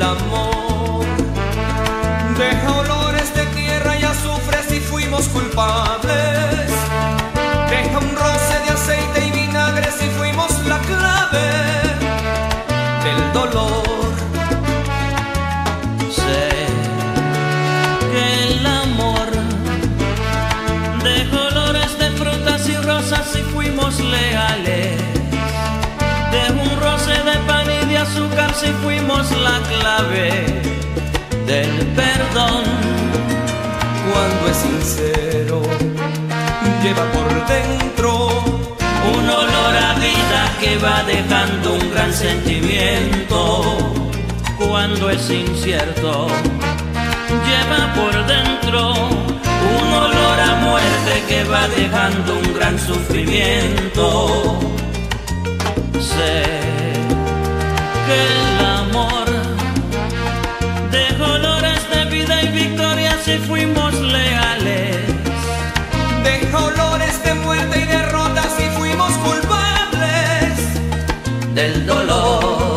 amor deja olores de tierra y azufre si fuimos culpables. Deja un roce de aceite y vinagre si fuimos la clave del dolor. Sé que el amor deja olores de frutas y rosas si fuimos leales. Deja un roce de pan y de azúcar si fuimos la clave del perdón. Cuando es sincero, lleva por dentro un olor a vida que va dejando un gran sentimiento. Cuando es incierto, lleva por dentro un olor a muerte que va dejando un gran sufrimiento. Sé que el amor deja olores de vida y victoria si fuimos leales. deja olores de muerte y derrota si fuimos culpables Del dolor.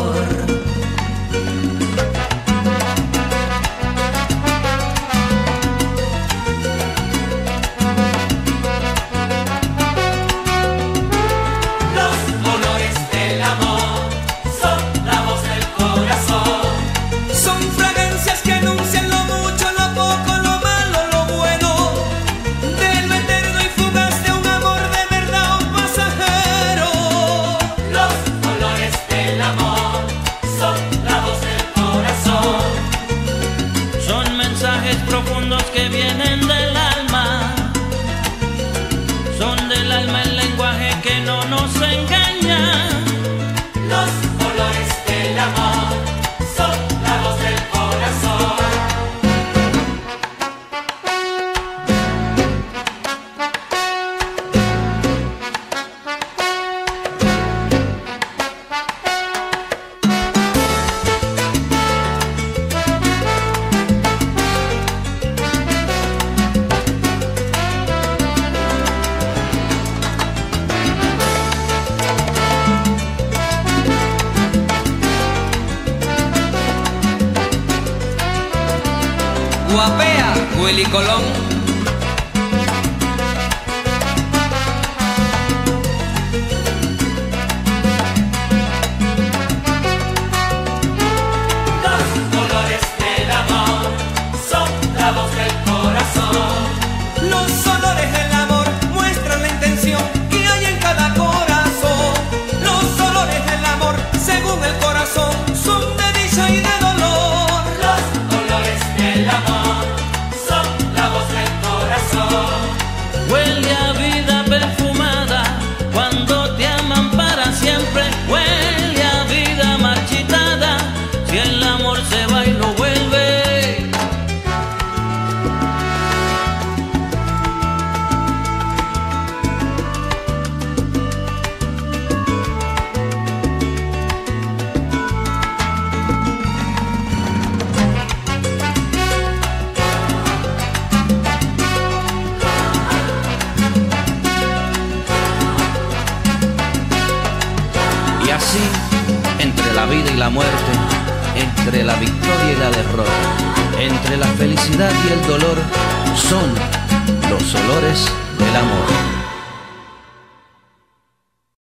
son fragancias que anuncian lo mucho, lo poco, lo malo, lo bueno, de lo eterno y fugaz de un amor de verdad o pasajero. Los olores del amor son la voz del corazón. Son mensajes profundos que vienen del alma. Son del alma el lenguaje que no nos engaña. Los olores del amor son la voz del corazón. Guapea, Willy Colón. Los olores del amor son la voz del corazón. Los olores del amor muestran la intención que hay en cada corazón. Los olores del amor, según el corazón, son de dicha y de dolor. Los olores del amor son la voz del corazón. Huele a vida perfumada cuando te aman para siempre. Huele a vida marchitada si el amor se va y no vuelve. Y así, entre la vida y la muerte, entre la victoria y la derrota, entre la felicidad y el dolor, son los olores del amor.